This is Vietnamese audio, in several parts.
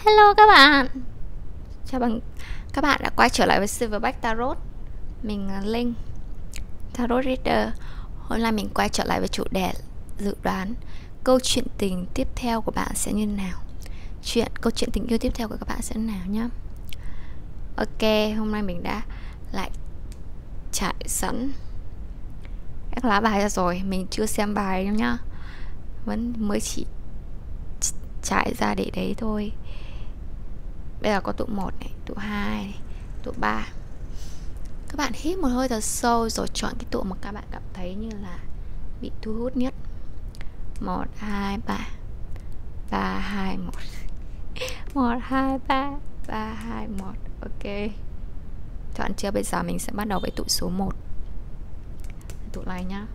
Hello các bạn. Chào mừng các bạn đã quay trở lại với Silverback Tarot. Mình là Linh, Tarot Reader. Hôm nay mình quay trở lại với chủ đề dự đoán câu chuyện tình tiếp theo của bạn sẽ như nào. Câu chuyện tình yêu tiếp theo của các bạn sẽ như nào nhá. Ok, hôm nay mình đã lại trải sẵn các lá bài ra rồi. Mình chưa xem bài đâu nhá, mới chỉ trải ra để đấy thôi. Bây giờ có tụ 1 này, tụ 2 này, tụ 3. Các bạn hít một hơi thật sâu rồi chọn cái tụ mà các bạn cảm thấy như là bị thu hút nhất. 1, 2, 3 3, 2, 1 1, 2, 3 3, 2, 1. Ok, chọn chưa? Bây giờ mình sẽ bắt đầu với tụ số 1. Tụ này nhá.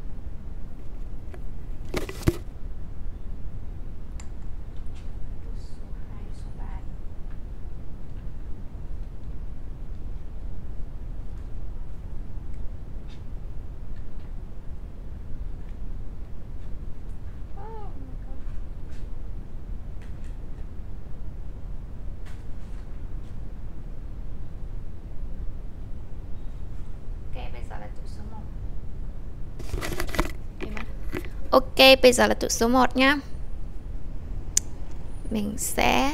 Ok, bây giờ là tụ số 1 nhá. Mình sẽ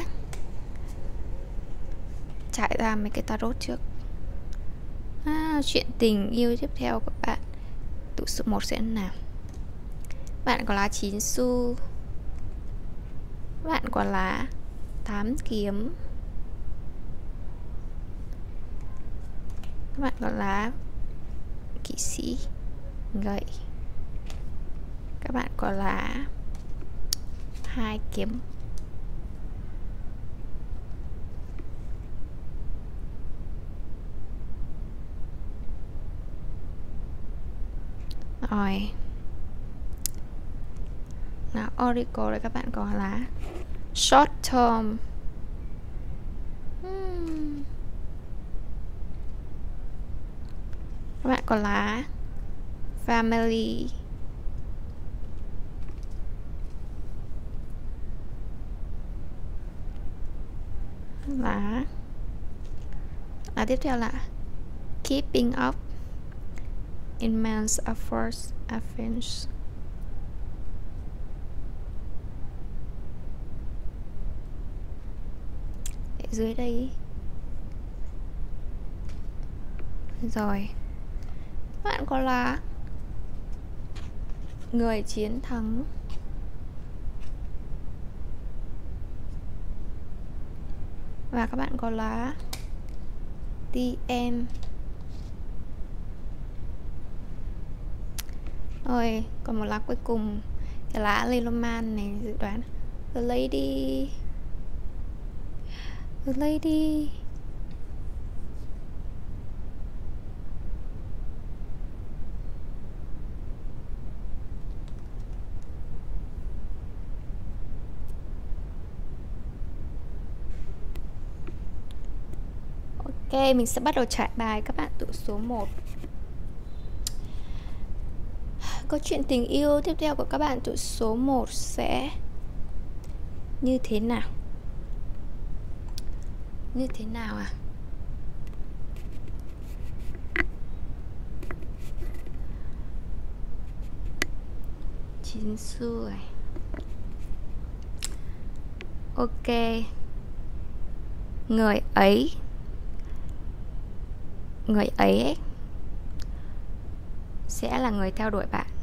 trải ra mấy cái tarot trước. Chuyện tình yêu tiếp theo của bạn, tụ số 1 sẽ nào. Bạn có lá 9 xu, bạn có lá 8 kiếm, các bạn có lá kỵ sĩ gậy, các bạn có lá 2 kiếm. Rồi, nào Oracle đây, các bạn có lá short term. Các bạn có lá family. Lá tiếp theo là keeping up immense efforts affairs. Để dưới đây. Rồi, bạn có lá người chiến thắng. Và các bạn có lá The End. Rồi, còn một lá cuối cùng, cái lá Lenormand này dự đoán The Lady. The Lady. Ok, mình sẽ bắt đầu trải bài các bạn tụ số 1. Câu chuyện tình yêu tiếp theo của các bạn tụ số 1 sẽ như thế nào? Như thế nào à? Chín xu này. Ok, người ấy sẽ là người theo đuổi bạn.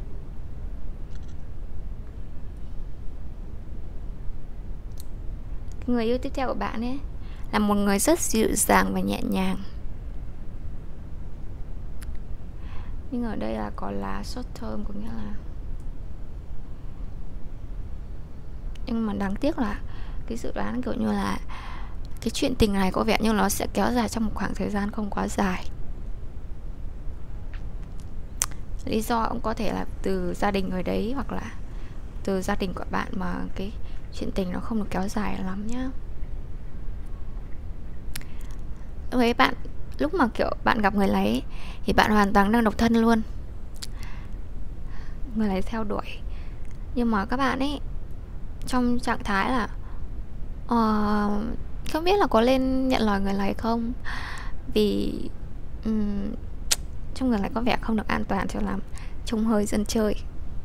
Người yêu tiếp theo của bạn ấy là một người rất dịu dàng và nhẹ nhàng. Nhưng ở đây là có lá short term, có nghĩa là, nhưng mà đáng tiếc là cái dự đoán kiểu như là cái chuyện tình này có vẻ như nó sẽ kéo dài trong một khoảng thời gian không quá dài. Lý do cũng có thể là từ gia đình người đấy, hoặc là từ gia đình của bạn mà cái chuyện tình nó không được kéo dài lắm nhá. Với bạn, lúc mà kiểu bạn gặp người lấy thì bạn hoàn toàn đang độc thân luôn. Người lấy theo đuổi, nhưng mà các bạn ấy trong trạng thái là Ờ, không biết là có lên nhận lời người này không, vì ừm, trong người này có vẻ không được an toàn cho lắm, trông hơi dân chơi,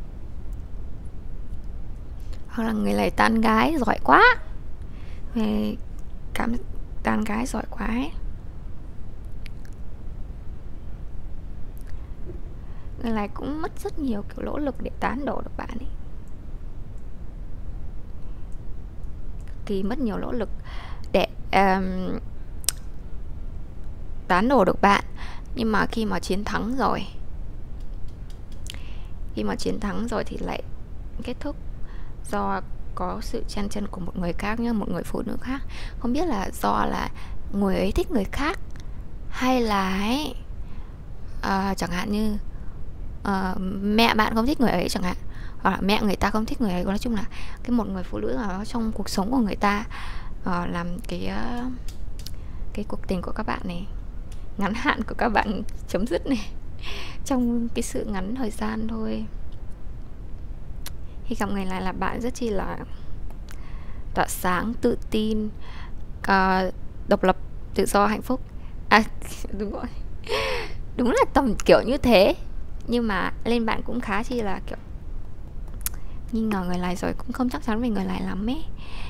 hoặc là người này tán gái giỏi quá, về cảm tán gái giỏi quá ấy. Người này cũng mất rất nhiều kiểu nỗ lực để tán đổ được bạn ấy, kỳ mất nhiều nỗ lực để tán đổ được bạn. Nhưng mà khi mà chiến thắng rồi thì lại kết thúc do có sự chen chân của một người khác nhá, một người phụ nữ khác. Không biết là do là người ấy thích người khác, hay là ấy, chẳng hạn như mẹ bạn không thích người ấy chẳng hạn, hoặc là mẹ người ta không thích người ấy. Nói chung là cái một người phụ nữ nào đó trong cuộc sống của người ta làm cái cuộc tình của các bạn này, ngắn hạn của các bạn chấm dứt này, trong cái sự ngắn thời gian thôi. Khi gặp người này là bạn rất chi là tỏa sáng, tự tin, độc lập, tự do, hạnh phúc. Đúng rồi, đúng là tầm kiểu như thế. Nhưng mà lên bạn cũng khá chi là kiểu nghi ngờ người này, rồi cũng không chắc chắn về người này lắm ấy.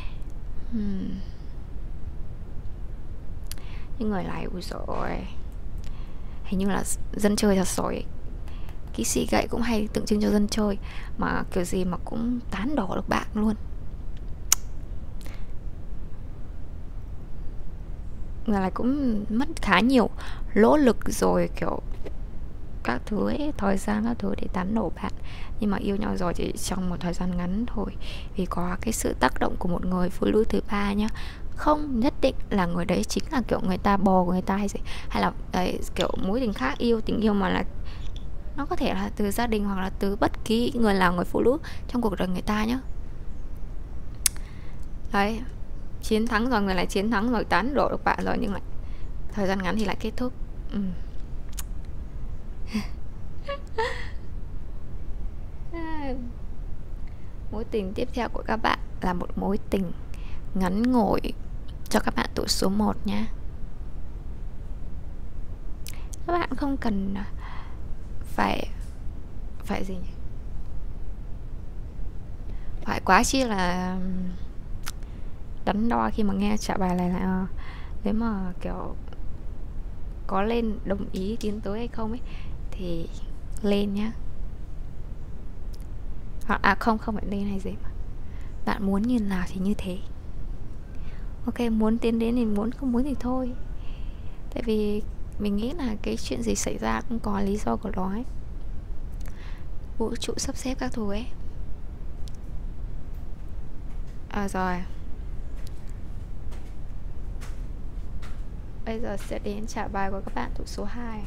Nhưng người này, ui rồi, hình như là dân chơi thật rồi. Kỹ sĩ gậy cũng hay tượng trưng cho dân chơi, mà kiểu gì mà cũng tán đổ được bạn luôn. Người này cũng mất khá nhiều nỗ lực rồi, kiểu các thứ ấy, thời gian các thứ để tán đổ bạn. Nhưng mà yêu nhau rồi chỉ trong một thời gian ngắn thôi, vì có cái sự tác động của một người phụ nữ thứ ba nhá. Không nhất định là người đấy chính là kiểu người ta bò của người ta, hay là đấy, kiểu mối tình khác, tình yêu, mà là nó có thể là từ gia đình, hoặc là từ bất kỳ người nào, người phụ nữ trong cuộc đời người ta nhá. Đấy, chiến thắng rồi, người lại chiến thắng rồi, tán đổ được bạn rồi, nhưng lại thời gian ngắn thì lại kết thúc. Mối tình tiếp theo của các bạn là một mối tình ngắn ngủi, cho các bạn tụ số 1 nhé. Các bạn không cần phải gì nhỉ? Phải quá chi là đắn đo khi mà nghe trả bài này là nếu mà kiểu có lên đồng ý tiến tới hay không ấy thì lên nhá. Hoặc không phải lên hay gì mà bạn muốn như nào thì như thế. Ok, muốn tiến đến thì muốn, không muốn thì thôi. Tại vì mình nghĩ là cái chuyện gì xảy ra cũng có lý do của nó ấy. Vũ trụ sắp xếp các thứ ấy. Rồi, bây giờ sẽ đến trả bài của các bạn thuộc số 2.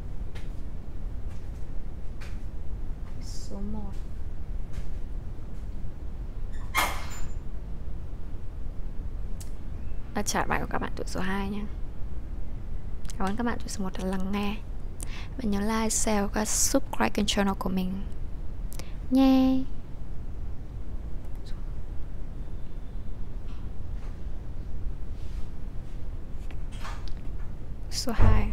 Số 1. Trả bài của các bạn thuộc số 2 nha. Cảm ơn các bạn thuộc số 1 đã lắng nghe. Và nhớ like, share và subscribe kênh channel của mình nha. Số 2.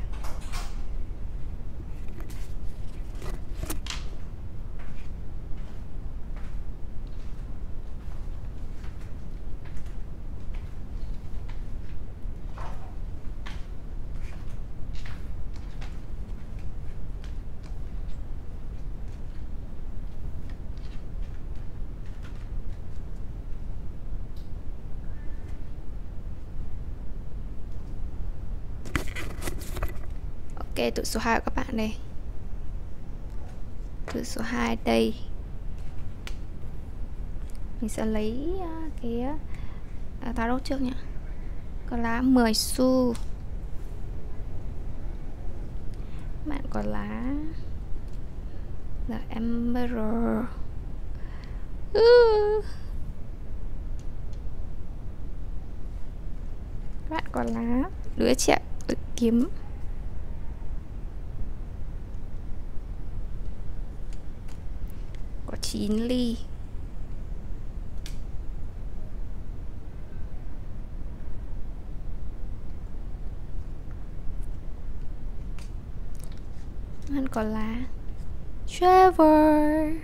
Ok, tụi số 2 của các bạn đây. Tụi số 2 đây. Mình sẽ lấy cái tarot trước nhá. Có lá 10 xu. Bạn có lá là Emperor. Bạn có lá đứa trẻ kiếm. Có 9 ly. Bạn còn là Trevor.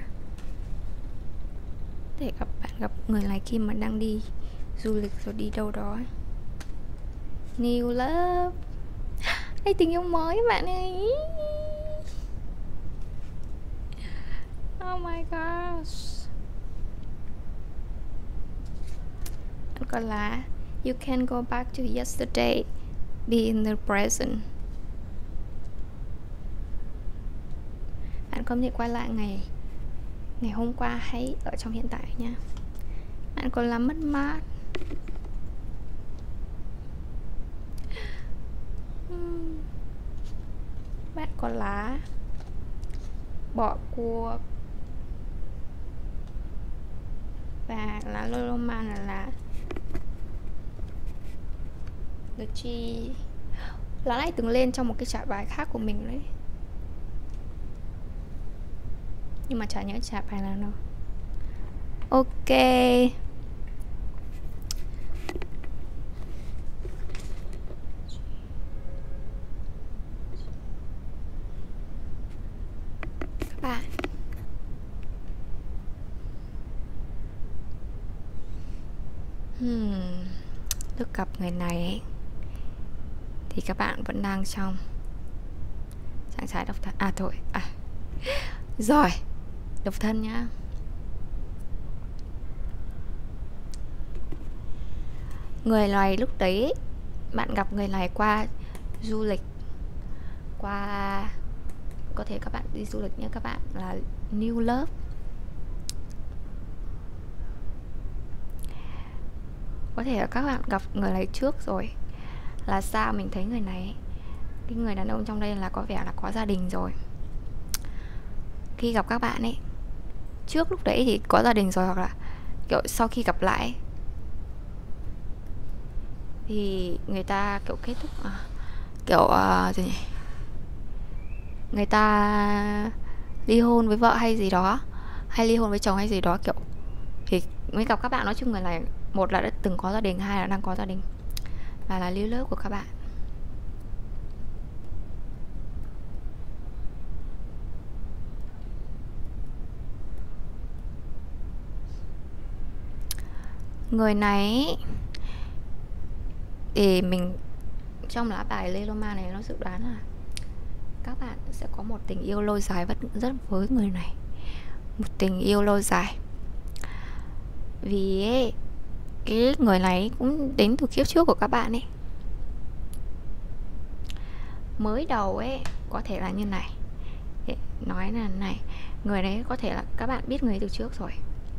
Để bạn gặp người này khi mà đang đi du lịch rồi đi đâu đó. New love. Đây tình yêu mới bạn ơi. Oh my gosh. Bạn còn là You can go back to yesterday, be in the present. Bạn không thể quay lại ngày hôm qua, hãy ở trong hiện tại nha. Bạn còn là mất mát. Bạn còn là bỏ cuộc. Và lá Loloman là The Chi. Lá này từng lên trong một cái trả bài khác của mình đấy, nhưng mà chả nhớ trả bài nào đâu. Ok. Các bạn lúc gặp người này ấy, thì các bạn vẫn đang trong trạng thái độc thân. Rồi, độc thân nhá. Người này lúc đấy bạn gặp người này qua du lịch, qua có thể các bạn đi du lịch nhé, các bạn là new love. Có thể là các bạn gặp người này trước rồi. Là sao mình thấy người này, cái người đàn ông trong đây là có vẻ là có gia đình rồi. Khi gặp các bạn ấy, trước lúc đấy thì có gia đình rồi, hoặc là kiểu sau khi gặp lại thì người ta kiểu kết thúc gì nhỉ? Người ta ly hôn với vợ hay gì đó, hay ly hôn với chồng hay gì đó kiểu. Thì mới gặp các bạn. Nói chung người này, một là đã từng có gia đình, hai là đang có gia đình, và là lưu lớp của các bạn. Người này thì mình trong lá bài Leloma này nó dự đoán là các bạn sẽ có một tình yêu lâu dài rất với người này, một tình yêu lâu dài. Vì ấy, cái người này cũng đến từ kiếp trước của các bạn ấy. Mới đầu ấy có thể là như này, nói là này, người đấy có thể là các bạn biết người ấy từ trước rồi,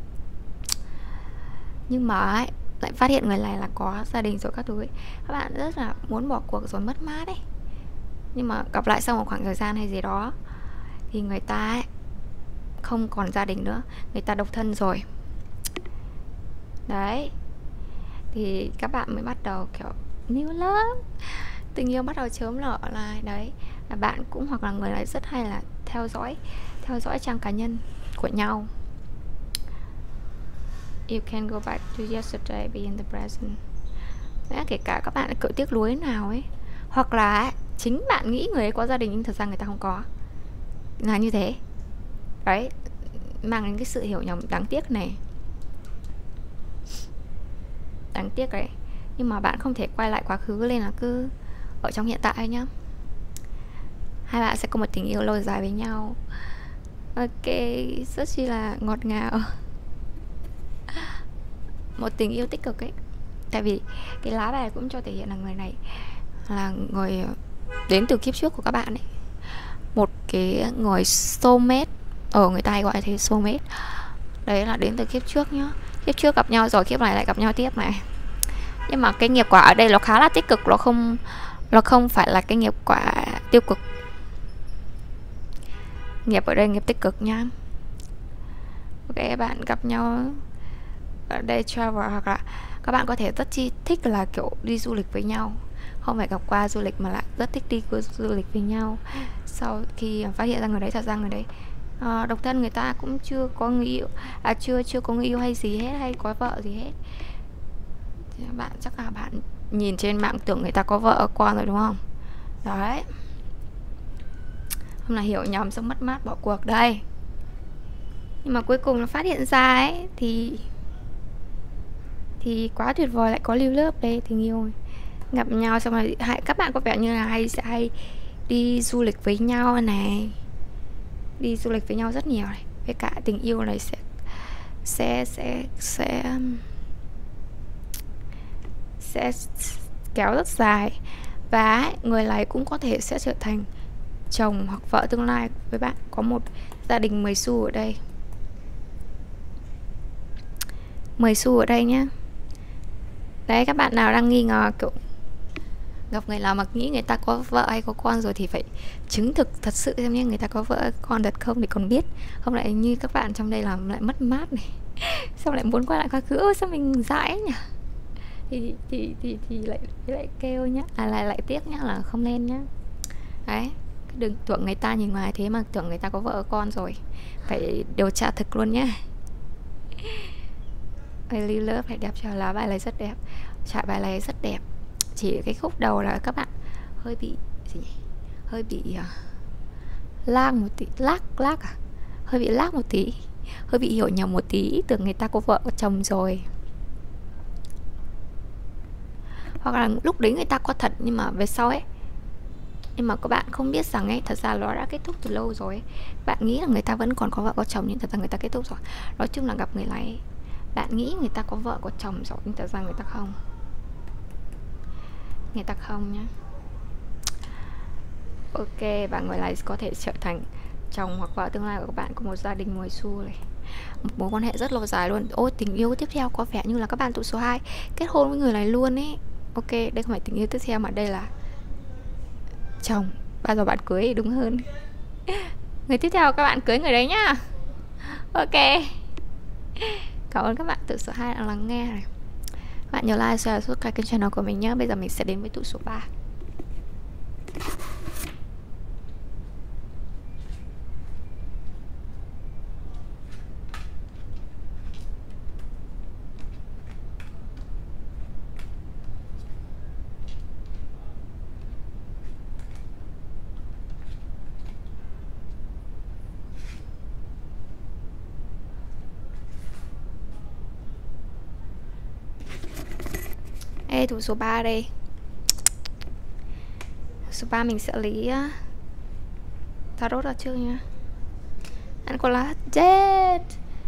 nhưng mà ấy, lại phát hiện người này là có gia đình rồi các thứ ấy. Các bạn rất là muốn bỏ cuộc rồi, mất mát ấy. Nhưng mà gặp lại sau một khoảng thời gian hay gì đó thì người ta ấy không còn gia đình nữa, người ta độc thân rồi. Đấy, thì các bạn mới bắt đầu kiểu new love, tình yêu bắt đầu chớm nở lại. Đấy, là bạn cũng hoặc là người này rất hay là theo dõi trang cá nhân của nhau. You can go back to yesterday, be in the present. Đấy, kể cả các bạn cỡ tiếc nuối nào ấy, hoặc là chính bạn nghĩ người ấy có gia đình nhưng thật ra người ta không có, là như thế. Đấy, mang đến cái sự hiểu nhầm đáng tiếc này, đáng tiếc đấy. Nhưng mà bạn không thể quay lại quá khứ, nên là cứ ở trong hiện tại nhá. Hai bạn sẽ có một tình yêu lâu dài với nhau. Ok, rất chi là ngọt ngào. Một tình yêu tích cực ấy. Tại vì cái lá bài cũng cho thể hiện là người này là người đến từ kiếp trước của các bạn ấy. Một cái người soulmate, người ta hay gọi là thế, soulmate. Đấy là đến từ kiếp trước nhá. Kiếp trước gặp nhau rồi, kiếp này lại gặp nhau tiếp này. Nhưng mà cái nghiệp quả ở đây nó khá là tích cực, nó không phải là cái nghiệp quả tiêu cực. Nghiệp ở đây nghiệp tích cực nha. Ok, bạn gặp nhau ở đây travel, hoặc là các bạn có thể rất chi thích là kiểu đi du lịch với nhau, không phải gặp qua du lịch mà lại rất thích đi du lịch với nhau. Sau khi phát hiện ra người đấy thật ra người đấy độc thân, người ta cũng chưa có người yêu, chưa có người yêu hay gì hết, hay có vợ gì hết. Thì bạn chắc là bạn nhìn trên mạng tưởng người ta có vợ con rồi đúng không? Đấy, Hôm nào hiểu nhầm xong mất mát bỏ cuộc đây. Nhưng mà cuối cùng là phát hiện ra ấy thì quá tuyệt vời, lại có lưu lớp đây, tình yêu gặp nhau xong rồi các bạn có vẻ như là hay đi du lịch với nhau này, đi du lịch với nhau rất nhiều này, với cả tình yêu này sẽ kéo rất dài, và người này cũng có thể sẽ trở thành chồng hoặc vợ tương lai với bạn. Có một gia đình 10 xu ở đây, 10 xu ở đây nhá. Đấy, các bạn nào đang nghi ngờ kiểu gặp người nào mà nghĩ người ta có vợ hay có con rồi thì phải chứng thực thật sự xem nhé, người ta có vợ con thật không thì còn biết, không lại như các bạn trong đây làm lại mất mát này xong lại muốn quay lại quá khứ, sao mình dãi nhỉ, thì lại kêu nhá, lại tiếc nhá, là không nên nhá. Đấy, đừng tưởng người ta nhìn ngoài thế mà tưởng người ta có vợ con rồi, phải điều tra thực luôn nhá. Lưu lớp phải đẹp, cho lá bài này rất đẹp, trải bài này rất đẹp. Chỉ cái khúc đầu là các bạn hơi bị gì nhỉ? Hơi bị lag một tí, lag à? Hơi bị lag một tí, hơi bị hiểu nhầm một tí, tưởng người ta có vợ có chồng rồi. Hoặc là lúc đấy người ta có thật nhưng mà về sau ấy, nhưng mà các bạn không biết rằng ấy, thật ra nó đã kết thúc từ lâu rồi ấy. Bạn nghĩ là người ta vẫn còn có vợ có chồng nhưng thật ra người ta kết thúc rồi. Nói chung là gặp người này ấy, bạn nghĩ người ta có vợ có chồng rồi nhưng thật ra người ta không. Người ta không nhá. Ok, và người này có thể trở thành chồng hoặc vợ tương lai của các bạn, của một gia đình 10 xu này, một mối quan hệ rất lâu dài luôn. Ôi, tình yêu tiếp theo có vẻ như là các bạn tụ số 2 kết hôn với người này luôn ấy. Ok, đây không phải tình yêu tiếp theo mà đây là chồng. Bao giờ bạn cưới thì đúng hơn. Người tiếp theo các bạn cưới người đấy nhá. Ok, cảm ơn các bạn tụ số 2 đã lắng nghe này. Các bạn nhớ like, share, subscribe kênh channel của mình nhé. Bây giờ mình sẽ đến với tụ số 3. Ê, tụ số 3 đây. Số 3 mình sẽ lấy tarot ra trước nha. Anh có lá Dead.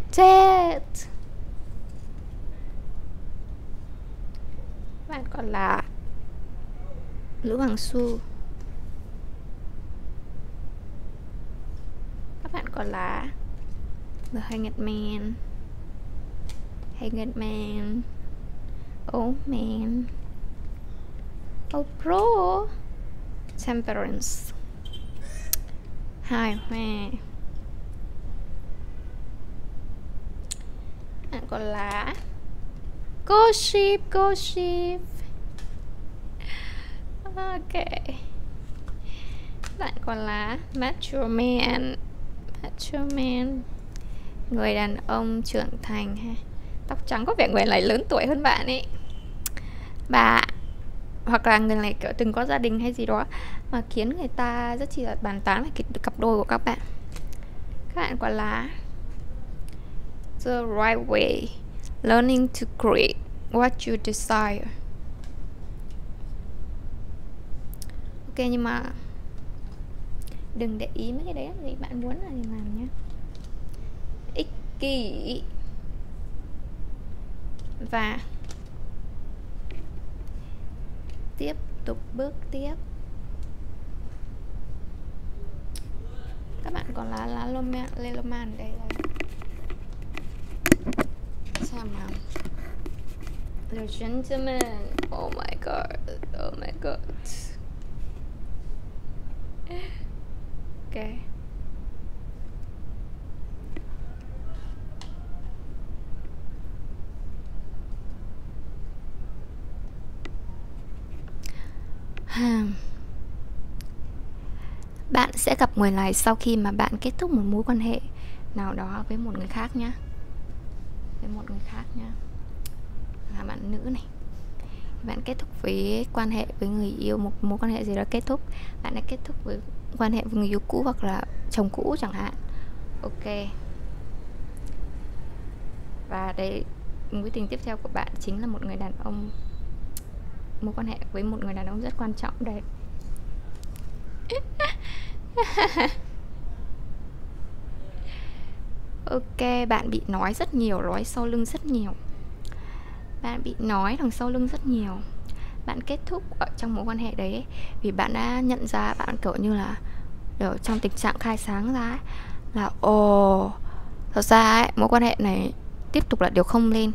Bạn còn là Lữ Hoàng Xu. Các bạn còn là The Hanged Man. Hanged Man. Oh man. Oh bro. Temperance. Hài hòa. Bạn còn là Gossip. Ok. Bạn còn là Mature Man. Người đàn ông trưởng thành ha. Tóc trắng, có vẻ người này lớn tuổi hơn bạn ấy. Bà hoặc là người này kiểu từng có gia đình hay gì đó mà khiến người ta rất chi là bàn tán về cái cặp đôi của các bạn. Các bạn gọi là The Right Way, Learning to create what you desire. Ok, nhưng mà đừng để ý mấy cái đấy gì bạn muốn là thì làm nhé. Ích kỷ và tiếp tục bước tiếp. Các bạn còn là Leloman đây rồi. Xem nào. The Gentleman. Oh my god. Ok. Bạn sẽ gặp người này sau khi mà bạn kết thúc một mối quan hệ nào đó với một người khác nhá. Là bạn nữ này. Bạn kết thúc với quan hệ với người yêu, một mối quan hệ gì đó kết thúc. Bạn đã kết thúc với quan hệ với người yêu cũ hoặc là chồng cũ chẳng hạn. Ok. Và đấy, mối tình tiếp theo của bạn chính là một người đàn ông, mối quan hệ với một người đàn ông rất quan trọng đây. Ok, bạn bị nói rất nhiều, nói sau lưng rất nhiều. Bạn bị nói đằng sau lưng rất nhiều. Bạn kết thúc ở trong mối quan hệ đấy ấy, vì bạn đã nhận ra, bạn kiểu như là ở trong tình trạng khai sáng ra ấy, là thật ra ấy, mối quan hệ này tiếp tục là điều không nên.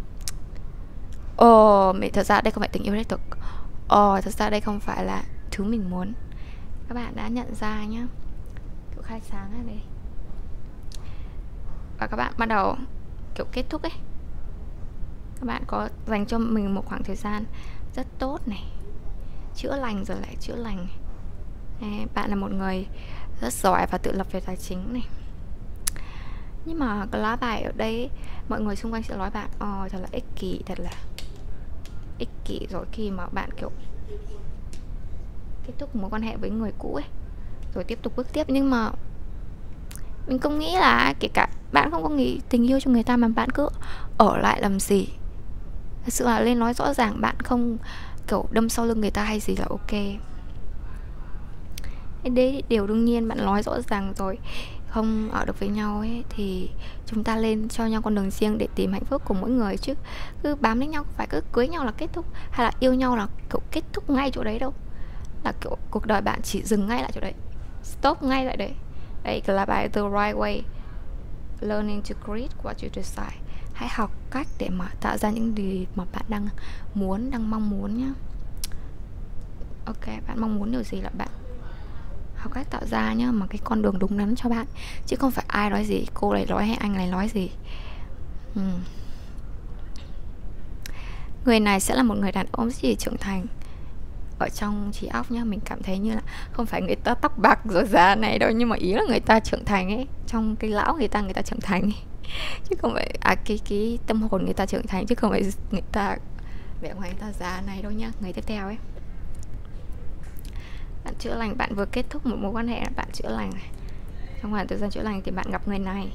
Thật ra đây không phải tình yêu đích thực. Thật ra đây không phải là thứ mình muốn. Các bạn đã nhận ra nhá, kiểu khai sáng ở đây. Và các bạn bắt đầu kiểu kết thúc ấy. Các bạn có dành cho mình một khoảng thời gian rất tốt này, chữa lành rồi lại chữa lành. Bạn là một người rất giỏi và tự lập về tài chính này. Nhưng mà cái lá bài ở đây, mọi người xung quanh sẽ nói bạn thật là ích kỷ, thật là ích kỷ. Rồi khi mà bạn kiểu kết thúc mối quan hệ với người cũ ấy, rồi tiếp tục bước tiếp. Nhưng mà mình không nghĩ là, kể cả bạn không có nghĩ tình yêu cho người ta mà bạn cứ ở lại làm gì. Thật sự là lên nói rõ ràng, bạn không kiểu đâm sau lưng người ta hay gì là ok. Đấy, điều đương nhiên, bạn nói rõ ràng rồi không ở được với nhau ấy, thì chúng ta lên cho nhau con đường riêng để tìm hạnh phúc của mỗi người. Chứ cứ bám lấy nhau, phải cứ cưới nhau là kết thúc, hay là yêu nhau là kiểu kết thúc ngay chỗ đấy đâu. Là kiểu cuộc đời bạn chỉ dừng ngay lại chỗ đấy, stop ngay lại đấy. Đây là bài The Right Way, Learning to Create What You Desire. Hãy học cách để mà tạo ra những gì mà bạn đang muốn, đang mong muốn nhá. Ok, bạn mong muốn điều gì là bạn học cách tạo ra nhá, mà cái con đường đúng đắn cho bạn. Chứ không phải ai nói gì, cô này nói hay anh này nói gì. Người này sẽ là một người đàn ông rất là trưởng thành ở trong trí óc nhá. Mình cảm thấy như là không phải người ta tóc bạc rồi già này đâu, nhưng mà ý là người ta trưởng thành ấy. Trong cái lão người ta trưởng thành ấy. Chứ không phải cái tâm hồn người ta trưởng thành, chứ không phải người ta vẻ ngoài người ta già này đâu nhá. Người tiếp theo ấy, bạn chữa lành. Bạn vừa kết thúc một mối quan hệ, bạn chữa lành. Trong khoảng thời gian chữa lành thì bạn gặp người này.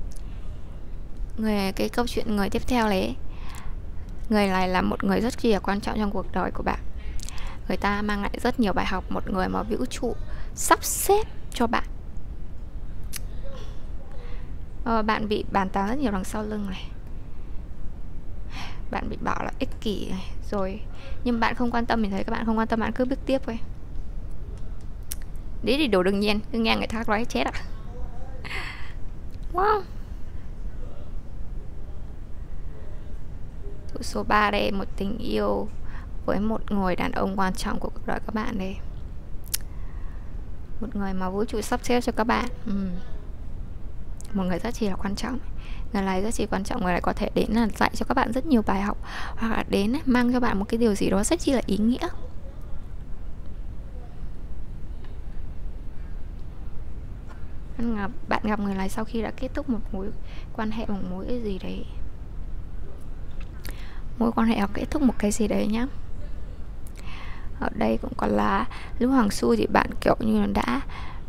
Cái câu chuyện người tiếp theo đấy, người này là một người rất là quan trọng trong cuộc đời của bạn. Người ta mang lại rất nhiều bài học, một người mà vũ trụ sắp xếp cho bạn. Bạn bị bàn tán rất nhiều đằng sau lưng này, bạn bị bảo là ích kỷ này, rồi nhưng bạn không quan tâm. Mình thấy các bạn không quan tâm, bạn cứ bước tiếp thôi. Đấy thì đồ đương nhiên, cứ nghe người ta nói chết ạ. Wow. Số 3 đây, một tình yêu với một người đàn ông quan trọng của cuộc đời các bạn đây. Một người mà vũ trụ sắp xếp cho các bạn. Một người rất chỉ là quan trọng. Người này rất chỉ quan trọng. Người này có thể đến là dạy cho các bạn rất nhiều bài học, hoặc là đến mang cho bạn một cái điều gì đó rất chi là ý nghĩa. Bạn gặp người này sau khi đã kết thúc một mối quan hệ, một mối cái gì đấy, mối quan hệ hoặc kết thúc một cái gì đấy nhá. Ở đây cũng còn là Lưu Hoàng Su, thì bạn kiểu như là đã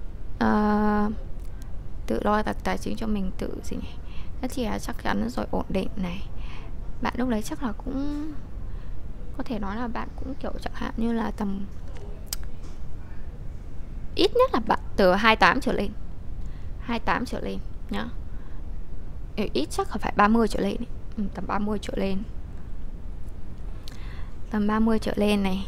tự lo tài chính cho mình, tự gì nhỉ, rất chỉ là chắc chắn rồi, ổn định này. Bạn lúc đấy chắc là cũng có thể nói là bạn cũng kiểu chẳng hạn như là tầm ít nhất là bạn từ 28 trở lên, 28 trở lên nhá. Ít chắc là phải 30 trở lên ấy. Tầm 30 trở lên, tầm 30 trở lên này.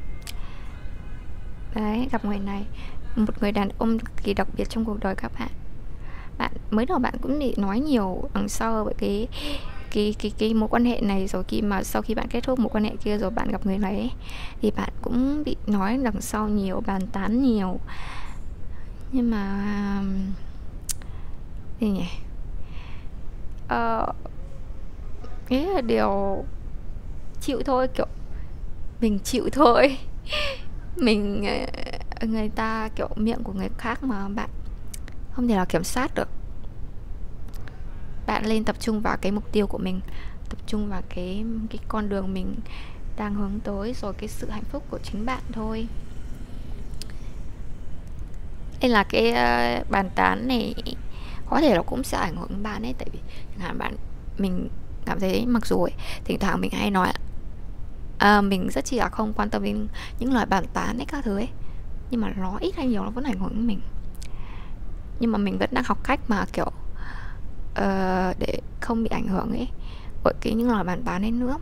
Đấy, gặp người này, một người đàn ông cực kỳ đặc biệt trong cuộc đời các bạn. Bạn mới đầu bạn cũng bị nói nhiều đằng sau với cái mối quan hệ này, rồi sau khi bạn kết thúc mối quan hệ kia rồi bạn gặp người này ấy, thì bạn cũng bị nói đằng sau nhiều, bàn tán nhiều. Nhưng mà gì nhỉ, ý là điều chịu thôi, kiểu mình chịu thôi. Mình người ta kiểu miệng của người khác mà bạn không thể nào kiểm soát được. Bạn nên tập trung vào cái mục tiêu của mình, tập trung vào cái con đường mình đang hướng tới, rồi cái sự hạnh phúc của chính bạn thôi. Nên là cái bàn tán này có thể nó cũng sẽ ảnh hưởng đến bạn ấy. Tại vì chẳng hạn mình cảm thấy mặc dù ấy, thỉnh thoảng mình hay nói mình rất chi là không quan tâm đến những lời bàn tán ấy các thứ ấy, nhưng mà nó ít hay nhiều nó vẫn ảnh hưởng đến mình. Nhưng mà mình vẫn đang học cách mà kiểu để không bị ảnh hưởng ấy bởi những lời bàn tán ấy nữa.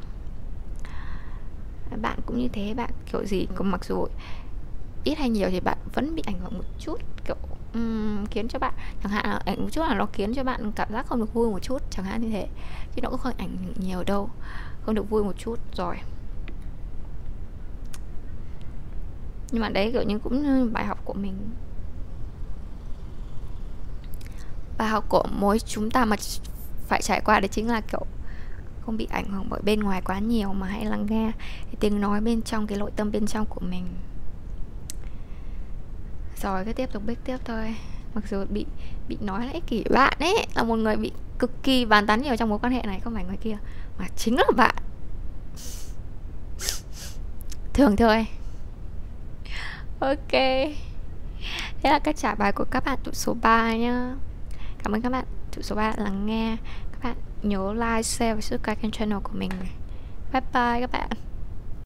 Bạn cũng như thế, bạn kiểu gì cũng mặc dù ít hay nhiều thì bạn vẫn bị ảnh hưởng một chút, kiểu khiến cho bạn, chẳng hạn là ảnh một chút là nó khiến cho bạn cảm giác không được vui một chút, chẳng hạn như thế, chứ nó cũng không ảnh hưởng nhiều đâu, không được vui một chút rồi. Nhưng mà đấy kiểu như cũng như bài học của mình, bài học của mỗi chúng ta mà phải trải qua đấy chính là kiểu không bị ảnh hưởng bởi bên ngoài quá nhiều, mà hãy lắng nghe cái tiếng nói bên trong, cái nội tâm bên trong của mình. Rồi cứ tiếp tục biết tiếp thôi. Mặc dù bị nói là ích kỷ, bạn ấy là một người bị cực kỳ bàn tán nhiều trong mối quan hệ này, không phải người kia mà chính là bạn. Thường thôi. Ok, thế là cách trả bài của các bạn tụ số 3 nhá. Cảm ơn các bạn tụ số 3 lắng nghe. Các bạn nhớ like, share và subscribe kênh channel của mình. Bye bye các bạn.